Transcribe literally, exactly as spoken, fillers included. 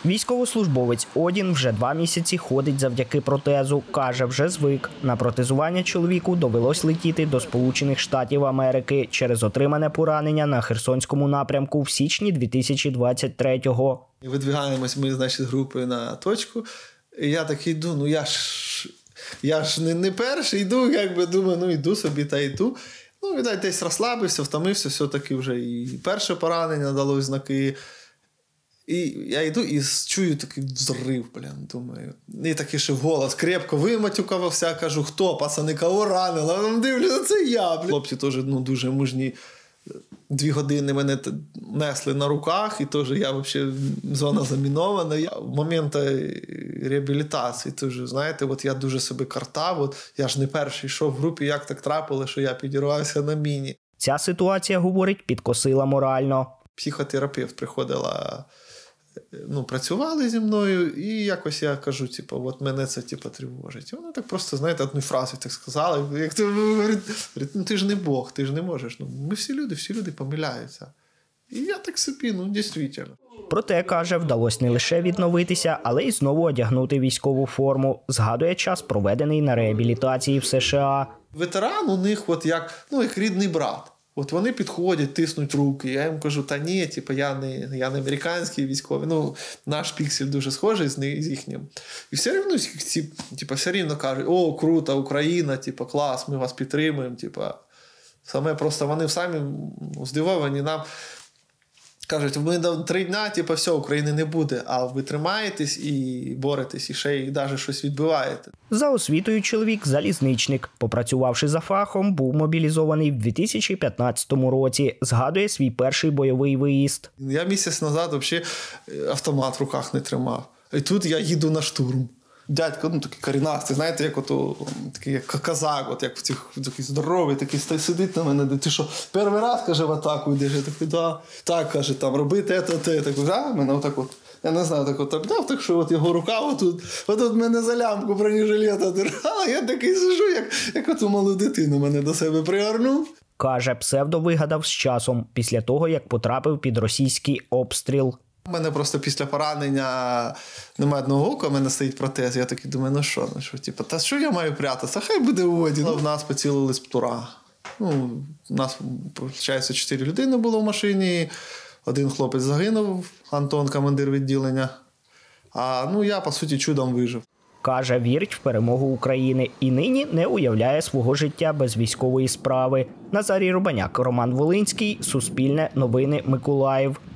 Військовослужбовець Одін вже два місяці ходить завдяки протезу. Каже, вже звик. На протезування чоловіку довелось летіти до Сполучених Штатів Америки через отримане поранення на Херсонському напрямку в січні дві тисячі двадцять третього. Видвигаємось ми, значить, групою на точку. І я так йду, ну я ж, я ж не, не перший йду, якби думаю, ну йду собі та йду. Ну, віддай, десь розслабився, втомився, все-таки вже і перше поранення дало знаки. І я йду і чую такий взрив, блін, думаю. І такий ще вголос крепко виматюкався, кажу, хто, пацани, кого ранило? А дивлюся, це я, блін. Хлопці теж, ну, дуже мужні. Дві години мене несли на руках, і теж я взагалі зона замінована. Я, в момент реабілітації теж, знаєте, от я дуже себе картав, от я ж не перший йшов в групі, як так трапило, що я підірвався на міні. Ця ситуація, говорить, підкосила морально. Психотерапевт приходила, ну, працювали зі мною, і якось я кажу, типу, от мене це, типу, тривожить. І вона так просто, знаєте, одну фразу так сказала, як ти говорить, ну, ти ж не Бог, ти ж не можеш. Ну, ми всі люди, всі люди помиляються. І я так собі, ну, дійсно. Проте, каже, вдалося не лише відновитися, але й знову одягнути військову форму. Згадує час, проведений на реабілітації в США. Ветеран у них от як, ну, як рідний брат. От вони підходять, тиснуть руки. Я їм кажу, та ні, типу, я не, я не американський військовий. Ну, наш піксель дуже схожий з, з їхнім. І все рівно, типу, все рівно кажуть, о, круто, Україна, типу, клас, ми вас підтримуємо. Типу. Саме просто вони самі здивовані нам. Кажуть, ми до три дня, типу, все, України не буде, а ви тримаєтесь і боретесь, і ще й навіть щось відбиваєте. За освітою чоловік – залізничник. Попрацювавши за фахом, був мобілізований в дві тисячі п'ятнадцятому році. Згадує свій перший бойовий виїзд. Я місяць назад взагалі автомат в руках не тримав. І тут я їду на штурм. Дядько, ну, такий корінастий, знаєте, як ото, такий як казак, от як в цих, такий здоровий, такий сидить на мене, ти що, перший раз, каже, в атаку йдеш? Я такий, да. Так, каже, там, роби те, те, те. Я такий, а, мене отак от, я не знаю, так от обдав, так що от його рука отут, отут мене за лямку бронежилета держала, я такий сижу, як, як оту малу дитину мене до себе пригорнув. Каже, псевдо вигадав з часом, після того, як потрапив під російський обстріл. У мене просто після поранення немає одного ока, у мене стоїть протез. Я такий думаю, ну що, ну що, типу, та що я маю прятатися? Хай буде Одін. В нас поцілили з птура. Ну, у нас, виходить, чотири людини було в машині. Один хлопець загинув, Антон, командир відділення. А ну, я, по суті, чудом вижив. Каже, вірить в перемогу України і нині не уявляє свого життя без військової справи. Назарій Рубаняк, Роман Волинський, Суспільне, Новини, Миколаїв.